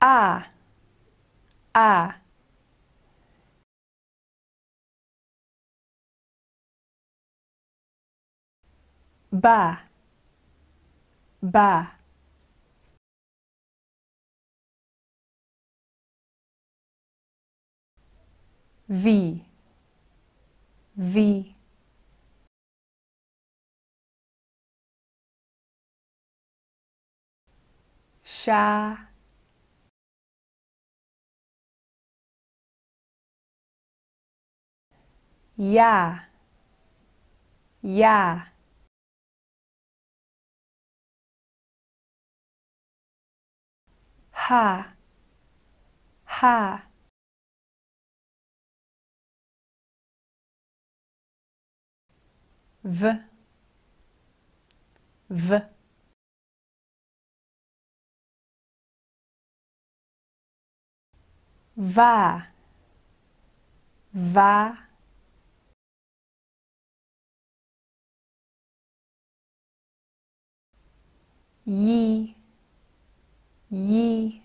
A, A. Ba, Ba. Vi, Vi. Sha, Ya, Ya. Ha, Ha. V, V. Va, Va. Yi, Yi.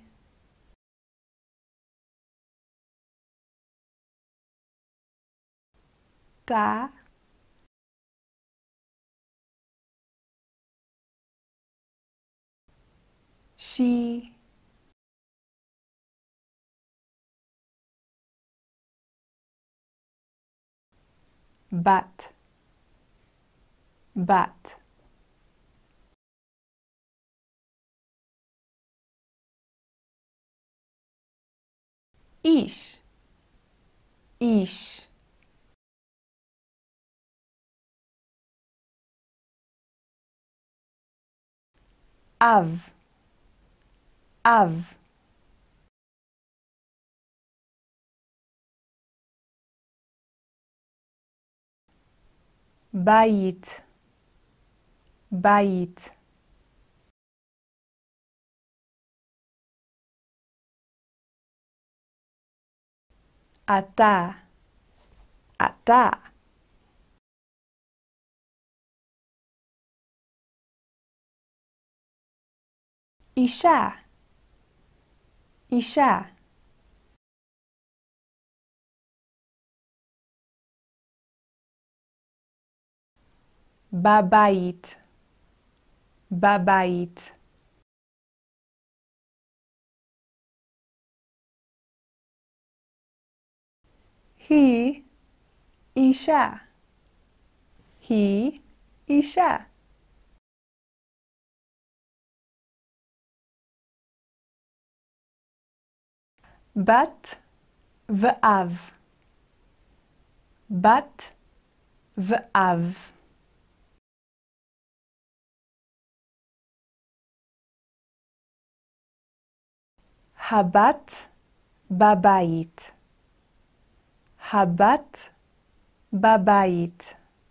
Ta, She. Bat, Bat. Ish, Ish. Av, Av. Bait, Bait. Ata, Ata. Isha, Isha. Babait, Babait. He, Isha. He, Isha. Bat, V'av. Bat, V'av. Habat, Babait. Habat, Babait.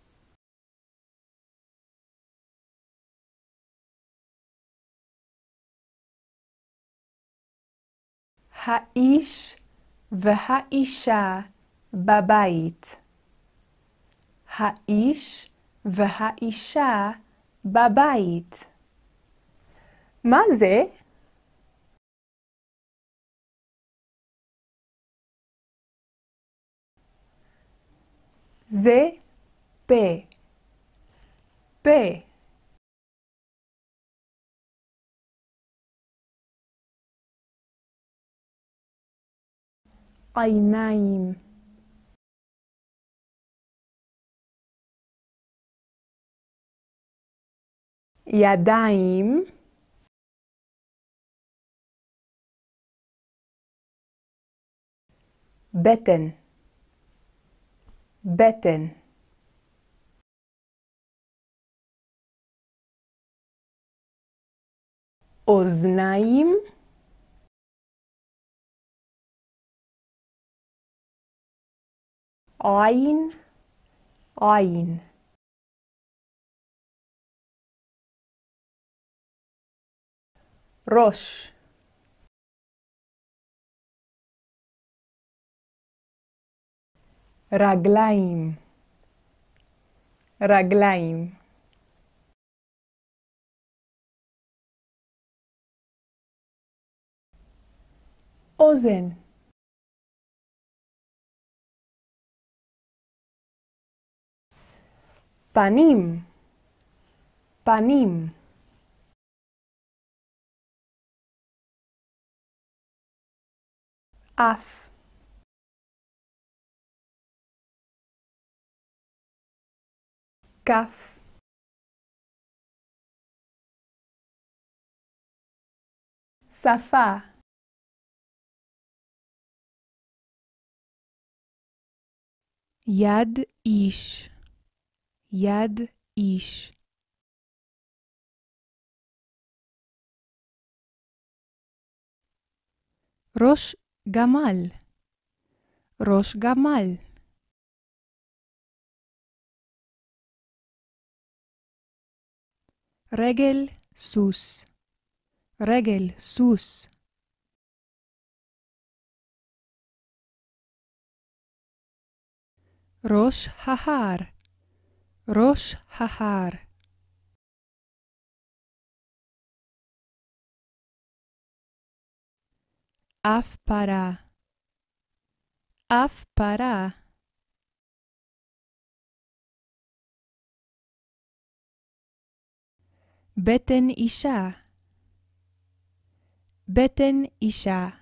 Ha'ish v'ha'isha babait. Ha'ish v'ha'isha babait. מה זה? זה פה. פה. עיניים. ידיים. בטן. בטן. אוזניים. עין. עין. ראש. רגליים. רגליים. אוזן, פנים, פנים, אף, כף, שפה, יד איש, יד איש. ראש גמל, ראש גמל. רגל סוס, רגל סוס. ראש ההר, ראש ההר. אף פרה, אף פרה. בטן אישה, בטן אישה.